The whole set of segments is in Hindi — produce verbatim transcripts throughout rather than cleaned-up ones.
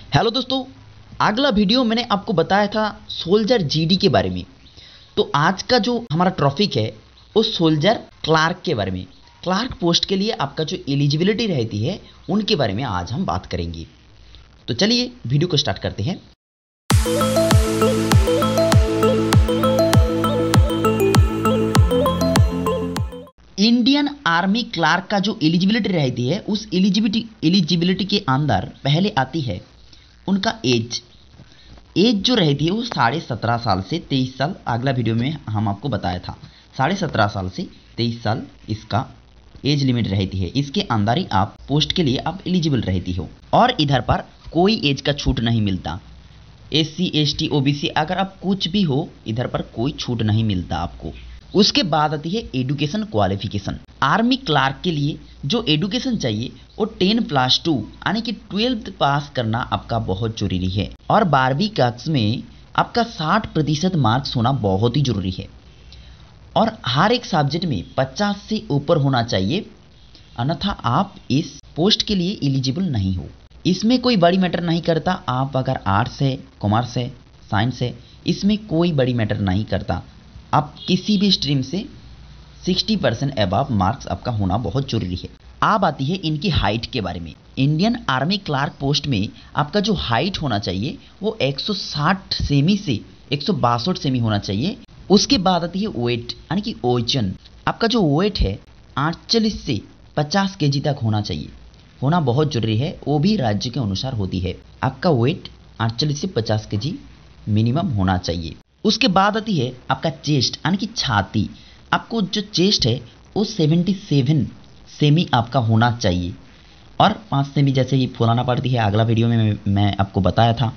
हेलो दोस्तों, अगला वीडियो मैंने आपको बताया था सोल्जर जीडी के बारे में। तो आज का जो हमारा टॉपिक है वो सोल्जर क्लार्क के बारे में। क्लार्क पोस्ट के लिए आपका जो एलिजिबिलिटी रहती है उनके बारे में आज हम बात करेंगे। तो चलिए वीडियो को स्टार्ट करते हैं। इंडियन आर्मी क्लार्क का जो एलिजिबिलिटी रहती है उस एलिजिबिलिटी एलिजिबिलिटी के अंदर पहले आती है उनका एज एज जो रहती है वो साढ़े सत्रह साल से तेईस साल। अगला वीडियो में हम आपको बताया था साढ़े सत्रह साल से तेईस साल इसका एज लिमिट रहती है। इसके अंदर ही आप पोस्ट के लिए आप एलिजिबल रहती हो और इधर पर कोई एज का छूट नहीं मिलता। S C S T O B C अगर आप कुछ भी हो इधर पर कोई छूट नहीं मिलता आपको। उसके बाद आती है एजुकेशन क्वालिफिकेशन। आर्मी क्लार्क के लिए जो एजुकेशन चाहिए वो टेन प्लस टू यानी कि ट्वेल्थ पास करना आपका बहुत जरूरी है और बारहवीं कक्षा में आपका साठ प्रतिशत मार्क्स होना बहुत ही जरूरी है और हर एक सब्जेक्ट में पचास से ऊपर होना चाहिए, अन्यथा आप इस पोस्ट के लिए एलिजिबल नहीं हो। इसमें कोई बड़ी मैटर नहीं करता आप अगर आर्ट्स है, कॉमर्स है, साइंस है, इसमें कोई बड़ी मैटर नहीं करता। आप किसी भी स्ट्रीम से साठ परसेंट अबव मार्क्स आपका होना बहुत जरूरी है। अब आती है इनकी हाइट के बारे में। इंडियन आर्मी क्लार्क पोस्ट में आपका जो हाइट होना चाहिए वो एक सौ साठ सेमी से एक सौ बासठ सेमी होना चाहिए। उसके बाद आती है वेट यानी कि वजन। आपका जो वेट है अड़तालीस से पचास केजी तक होना चाहिए, होना बहुत जरूरी है। वो भी राज्य के अनुसार होती है। आपका वेट अड़तालीस से पचास केजी मिनिमम होना चाहिए। उसके बाद आती है आपका चेस्ट यानी कि छाती। आपको जो चेस्ट है वो सतहत्तर सेमी आपका होना चाहिए और पाँच सेमी जैसे ही फुलाना पड़ती है। अगला वीडियो में मैं, मैं आपको बताया था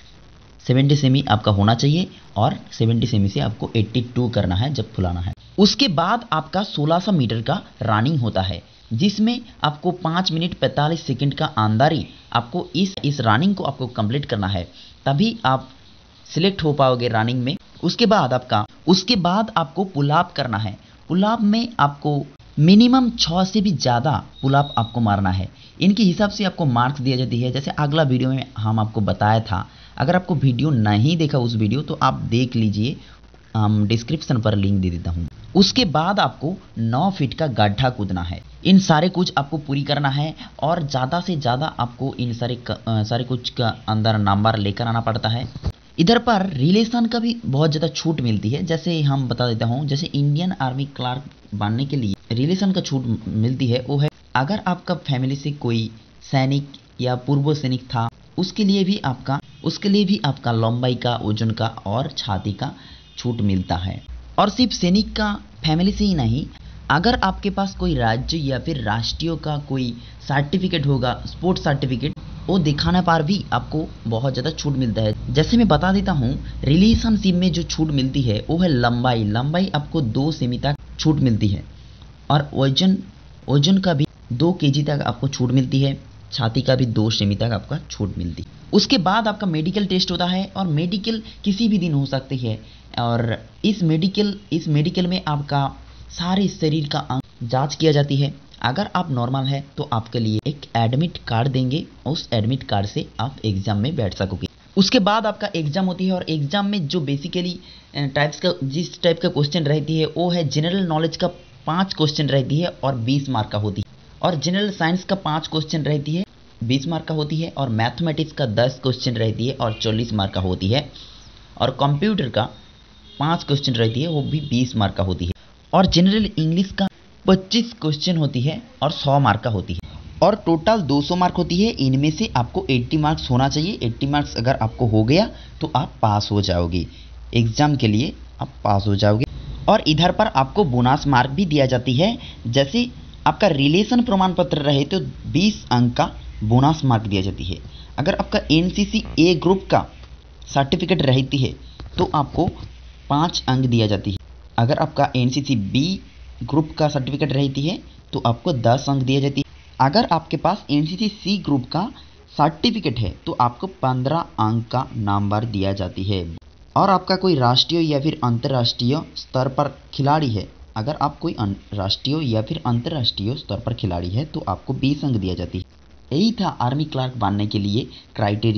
सत्तर सेमी आपका होना चाहिए और सत्तर सेमी से आपको बयासी करना है जब फुलाना है। उसके बाद आपका सोलह सौ मीटर का रनिंग होता है जिसमें आपको पाँच मिनट पैंतालीस सेकंड का अंदर ही आपको इस इस रनिंग को आपको कंप्लीट करना है, तभी आप सिलेक्ट हो पाओगे रनिंग में। उसके बाद आपका उसके बाद आपको पुलअप करना है। पुलअप में आपको मिनिमम छः से भी ज़्यादा पुलअप आपको मारना है। इनके हिसाब से आपको मार्क्स दिया जाती है। जैसे अगला वीडियो में हम आपको बताया था, अगर आपको वीडियो नहीं देखा उस वीडियो तो आप देख लीजिए, हम डिस्क्रिप्शन पर लिंक दे देता हूँ। उसके बाद आपको नौ फीट का गड्ढा कूदना है। इन सारे कुछ आपको पूरी करना है और ज़्यादा से ज़्यादा आपको इन सारे सारे कुछ का अंदर नंबर लेकर आना पड़ता है। इधर पर रिलेशन का भी बहुत ज़्यादा छूट मिलती है। जैसे हम बता देता हूँ, जैसे इंडियन आर्मी क्लार्क बनने के लिए रिलेशन का छूट मिलती है वो है अगर आपका फैमिली से कोई सैनिक या पूर्व सैनिक था उसके लिए भी आपका उसके लिए भी आपका लंबाई का, वजन का और छाती का छूट मिलता है। और सिर्फ सैनिक का फैमिली से ही नहीं, अगर आपके पास कोई राज्य या फिर राष्ट्रीय का कोई सर्टिफिकेट होगा, स्पोर्ट्स सर्टिफिकेट, वो दिखाने पर भी आपको बहुत ज़्यादा छूट मिलता है। जैसे मैं बता देता हूँ, रिलेशनशिप में जो छूट मिलती है वो है लंबाई। लंबाई आपको दो सेमी तक छूट मिलती है और वजन वजन का भी दो केजी तक आपको छूट मिलती है। छाती का भी दो सेमी तक आपका छूट मिलती है। उसके बाद आपका मेडिकल टेस्ट होता है और मेडिकल किसी भी दिन हो सकती है और इस मेडिकल इस मेडिकल में आपका सारे शरीर का अंग जांच किया जाती है। अगर आप नॉर्मल है तो आपके लिए एक एडमिट कार्ड देंगे, उस एडमिट कार्ड से आप एग्ज़ाम में बैठ सकोगे। उसके बाद आपका एग्ज़ाम होती है और एग्ज़ाम में जो बेसिकली टाइप्स का जिस टाइप का क्वेश्चन रहती है वो है जनरल नॉलेज का पाँच क्वेश्चन रहती है और बीस मार्क का होती है और जनरल साइंस का पाँच क्वेश्चन रहती है बीस मार्क का होती है और मैथमेटिक्स का दस क्वेश्चन रहती है और चालीस मार्क का होती है और कंप्यूटर का पाँच क्वेश्चन रहती है वो भी बीस मार्क का होती है और जनरल इंग्लिश का पच्चीस क्वेश्चन होती है और सौ मार्क का होती है और टोटल दो सौ मार्क होती है। इनमें से आपको अस्सी मार्क्स होना चाहिए। अस्सी मार्क्स अगर आपको हो गया तो आप पास हो जाओगे, एग्ज़ाम के लिए आप पास हो जाओगे। और इधर पर आपको बोनस मार्क भी दिया जाती है। जैसे आपका रिलेशन प्रमाण पत्र रहे तो बीस अंक का बोनस मार्क दिया जाती है। अगर आपका N C C A group का सर्टिफिकेट रहती है तो आपको पाँच अंक दिया जाती है। अगर आपका N C C B group का सर्टिफिकेट रहती है तो आपको दस अंक दिया जाती है। अगर आपके पास N C C C group का सर्टिफिकेट है तो आपको पंद्रह अंक का नंबर दिया जाती है। और आपका कोई राष्ट्रीय या फिर अंतर्राष्ट्रीय स्तर पर खिलाड़ी है, अगर आप कोई राष्ट्रीय या फिर अंतर्राष्ट्रीय स्तर पर खिलाड़ी है तो आपको बीस अंक दिया जाती है। यही था आर्मी क्लार्क बनने के लिए क्राइटेरिया।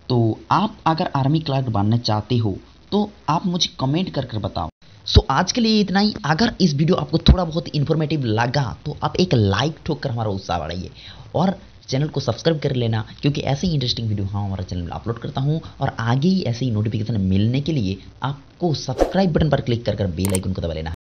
तो आप अगर आर्मी क्लर्क बनना चाहते हो तो आप मुझे कमेंट कर कर बताओ। सो so, आज के लिए इतना ही। अगर इस वीडियो आपको थोड़ा बहुत इन्फॉर्मेटिव लगा तो आप एक लाइक ठोक कर हमारा उत्साह बढ़ाइए और चैनल को सब्सक्राइब कर लेना, क्योंकि ऐसे ही इंटरेस्टिंग वीडियो हम हमारे चैनल में अपलोड करता हूं। और आगे ही ऐसे ही नोटिफिकेशन मिलने के लिए आपको सब्सक्राइब बटन पर क्लिक कर कर बेल आइकन को दबा लेना है।